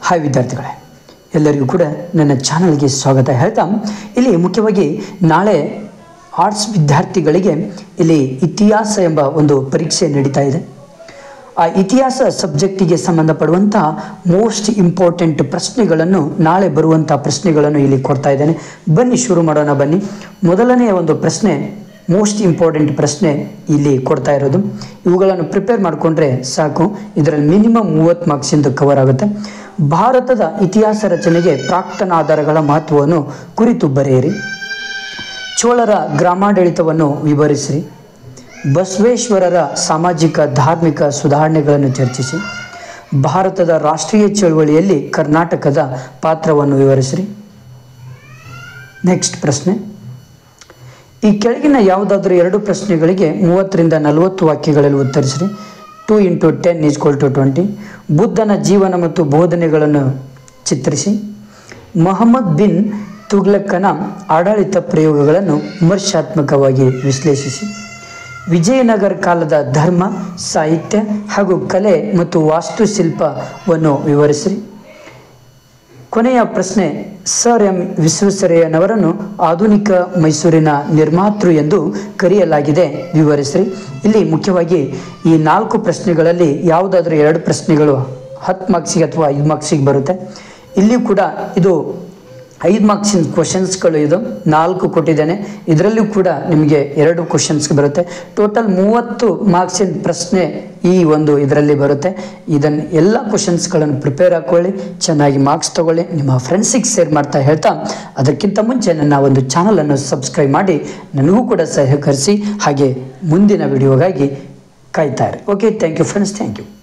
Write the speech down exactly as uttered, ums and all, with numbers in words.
Hi ವಿದ್ಯಾರ್ಥಿಗಳೇ, ಎಲ್ಲರಿಗೂ ಕೂಡ ನನ್ನ ಚಾನಲ್ಗೆ ಸ್ವಾಗತ ಹೇಳ್ತಾ, ಇಲ್ಲಿ ಮುಖ್ಯವಾಗಿ ನಾಳೆ ಆರ್ಟ್ಸ್ ವಿದ್ಯಾರ್ಥಿಗಳಿಗೆ ಇಲ್ಲಿ ಇತಿಹಾಸ ಎಂಬ ಒಂದು ಪರೀಕ್ಷೆ ನಡೀತಾ ಇದೆ. ಆ ಇತಿಹಾಸ ಸಬ್ಜೆಕ್ಟಿಗೆ ಸಂಬಂಧಪಡುವಂಥ ಮೋಸ್ಟ್ ಇಂಪಾರ್ಟೆಂಟ್ ಪ್ರಶ್ನೆಗಳನ್ನು ನಾಳೆ ಬರುವಂಥ ಪ್ರಶ್ನೆಗಳನ್ನು ಇಲ್ಲಿ ಕೊಡ್ತಾ ಇದ್ದೇನೆ. ಬನ್ನಿ ಶುರು ಮಾಡೋಣ. ಬನ್ನಿ, ಮೊದಲನೆಯ ಒಂದು ಪ್ರಶ್ನೆ, ಮೋಸ್ಟ್ ಇಂಪಾರ್ಟೆಂಟ್ ಪ್ರಶ್ನೆ ಇಲ್ಲಿ ಕೊಡ್ತಾ ಇರೋದು. ಇವುಗಳನ್ನು ಪ್ರಿಪೇರ್ ಮಾಡಿಕೊಂಡ್ರೆ ಸಾಕು, ಇದರಲ್ಲಿ ಮಿನಿಮಮ್ ಮೂವತ್ತು ಮಾರ್ಕ್ಸಿಂದ ಕವರ್ ಆಗುತ್ತೆ. ಭಾರತದ ಇತಿಹಾಸ ರಚನೆಗೆ ಪ್ರಾಕ್ತನ ಆಧಾರಗಳ ಮಹತ್ವವನ್ನು ಕುರಿತು ಬರೆಯಿರಿ. ಚೋಳರ ಗ್ರಾಮಾಡಳಿತವನ್ನು ವಿವರಿಸಿರಿ. ಬಸವೇಶ್ವರರ ಸಾಮಾಜಿಕ ಧಾರ್ಮಿಕ ಸುಧಾರಣೆಗಳನ್ನು ಚರ್ಚಿಸಿ. ಭಾರತದ ರಾಷ್ಟ್ರೀಯ ಚಳವಳಿಯಲ್ಲಿ ಕರ್ನಾಟಕದ ಪಾತ್ರವನ್ನು ವಿವರಿಸಿರಿ. ನೆಕ್ಸ್ಟ್ ಪ್ರಶ್ನೆ, ಈ ಕೆಳಗಿನ ಯಾವುದಾದ್ರೂ ಎರಡು ಪ್ರಶ್ನೆಗಳಿಗೆ ಮೂವತ್ತರಿಂದ ನಲವತ್ತು ವಾಕ್ಯಗಳಲ್ಲಿ ಉತ್ತರಿಸಿರಿ. Two into ten is equal to twenty. ಬುದ್ಧನ ಜೀವನ ಮತ್ತು ಬೋಧನೆಗಳನ್ನು ಚಿತ್ರಿಸಿ. ಮೊಹಮ್ಮದ್ ಬಿನ್ ತುಘ್ಲಕನ ಆಡಳಿತ ಪ್ರಯೋಗಗಳನ್ನು ವಿಮರ್ಶಾತ್ಮಕವಾಗಿ ವಿಶ್ಲೇಷಿಸಿ. ವಿಜಯನಗರ ಕಾಲದ ಧರ್ಮ, ಸಾಹಿತ್ಯ ಹಾಗೂ ಕಲೆ ಮತ್ತು ವಾಸ್ತುಶಿಲ್ಪವನ್ನು ವಿವರಿಸಿರಿ. ಕೊನೆಯ ಪ್ರಶ್ನೆ, ಸರ್ ಎಂ ವಿಶ್ವೇಶ್ವರಯ್ಯನವರನ್ನು ಆಧುನಿಕ ಮೈಸೂರಿನ ನಿರ್ಮಾತೃ ಎಂದು ಕರೆಯಲಾಗಿದೆ, ವಿವರಿಸಿರಿ. ಇಲ್ಲಿ ಮುಖ್ಯವಾಗಿ ಈ ನಾಲ್ಕು ಪ್ರಶ್ನೆಗಳಲ್ಲಿ ಯಾವುದಾದ್ರೂ ಎರಡು ಪ್ರಶ್ನೆಗಳು ಹತ್ತು ಮಾರ್ಕ್ಸಿಗೆ ಅಥವಾ ಐದು ಮಾರ್ಕ್ಸಿಗೆ ಬರುತ್ತೆ. ಇಲ್ಲಿ ಕೂಡ ಇದು ಐದು ಮಾರ್ಕ್ಸಿನ ಕ್ವಶನ್ಸ್ಗಳು, ಇದು ನಾಲ್ಕು ಕೊಟ್ಟಿದ್ದೇನೆ. ಇದರಲ್ಲೂ ಕೂಡ ನಿಮಗೆ ಎರಡು ಕ್ವಶನ್ಸ್ ಬರುತ್ತೆ. ಟೋಟಲ್ ಮೂವತ್ತು ಮಾರ್ಕ್ಸಿನ ಪ್ರಶ್ನೆ ಈ ಒಂದು ಇದರಲ್ಲಿ ಬರುತ್ತೆ. ಇದನ್ನು ಎಲ್ಲ ಕ್ವಶನ್ಸ್ಗಳನ್ನು ಪ್ರಿಪೇರ್ ಹಾಕ್ಕೊಳ್ಳಿ, ಚೆನ್ನಾಗಿ ಮಾರ್ಕ್ಸ್ ತಗೊಳ್ಳಿ, ನಿಮ್ಮ ಫ್ರೆಂಡ್ಸಿಗೆ ಶೇರ್ ಮಾಡ್ತಾ ಹೇಳ್ತಾ, ಅದಕ್ಕಿಂತ ಮುಂಚೆ ನನ್ನ ಒಂದು ಚಾನಲನ್ನು ಸಬ್ಸ್ಕ್ರೈಬ್ ಮಾಡಿ ನನಗೂ ಕೂಡ ಸಹಕರಿಸಿ. ಹಾಗೆ ಮುಂದಿನ ವಿಡಿಯೋಗಾಗಿ ಕಾಯ್ತಾ ಇರಿ. Okay, thank you friends, thank you.